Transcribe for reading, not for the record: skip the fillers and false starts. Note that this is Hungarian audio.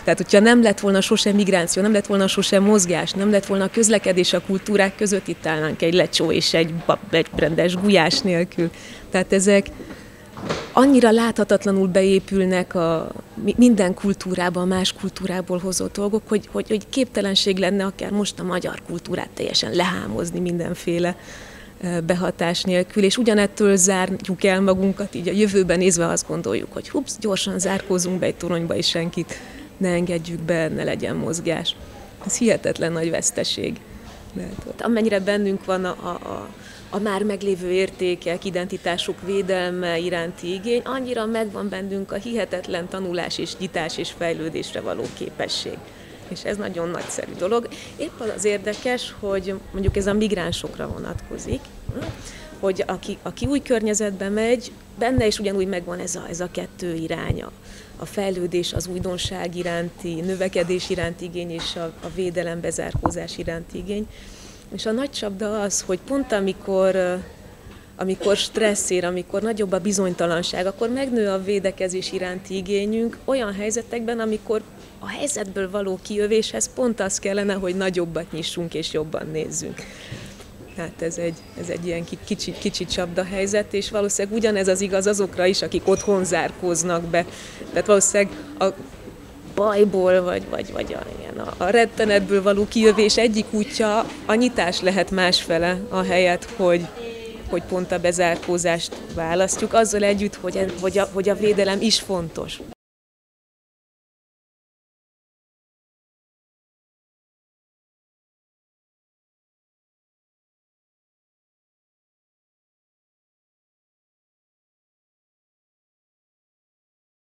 Tehát, hogyha nem lett volna sosem migráció, nem lett volna sosem mozgás, nem lett volna közlekedés a kultúrák között, itt állnánk egy lecsó és egy rendes gulyás nélkül. Tehát ezek annyira láthatatlanul beépülnek minden kultúrában, más kultúrából hozott dolgok, hogy képtelenség lenne akár most a magyar kultúrát teljesen lehámozni mindenféle behatás nélkül, és ugyanettől zárjuk el magunkat, így a jövőben nézve azt gondoljuk, hogy hupsz, gyorsan zárkózunk be egy toronyba, és senkit ne engedjük be, ne legyen mozgás. Ez hihetetlen nagy veszteség. Mert amennyire bennünk van a már meglévő értékek, identitások védelme iránti igény, annyira megvan bennünk a hihetetlen tanulás és nyitás és fejlődésre való képesség. És ez nagyon nagyszerű dolog. Épp az érdekes, hogy mondjuk ez a migránsokra vonatkozik, hogy aki új környezetbe megy, benne is ugyanúgy megvan ez a kettő iránya. A fejlődés, az újdonság iránti, növekedés iránti igény és a védelem, bezárkózás iránti igény. És a nagy csapda az, hogy pont amikor stressz ér, amikor nagyobb a bizonytalanság, akkor megnő a védekezés iránti igényünk olyan helyzetekben, amikor a helyzetből való kijövéshez pont az kellene, hogy nagyobbat nyissunk és jobban nézzünk. Hát ez egy ilyen kicsi csapda helyzet, és valószínűleg ugyanez az igaz azokra is, akik otthon zárkóznak be. Tehát valószínűleg a bajból, vagy a rettenetből való kijövés egyik útja a nyitás lehet másfele, ahelyett, hogy pont a bezárkózást választjuk, azzal együtt, hogy a védelem is fontos.